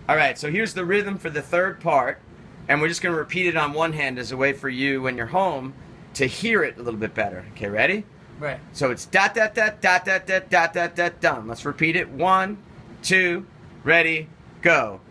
All right, so here's the rhythm for the third part, and we're just going to repeat it on one hand as a way for you when you're home to hear it a little bit better. Okay, ready? Right. So it's da da da da da da da da da dum. Let's repeat it. 1, 2, ready, go.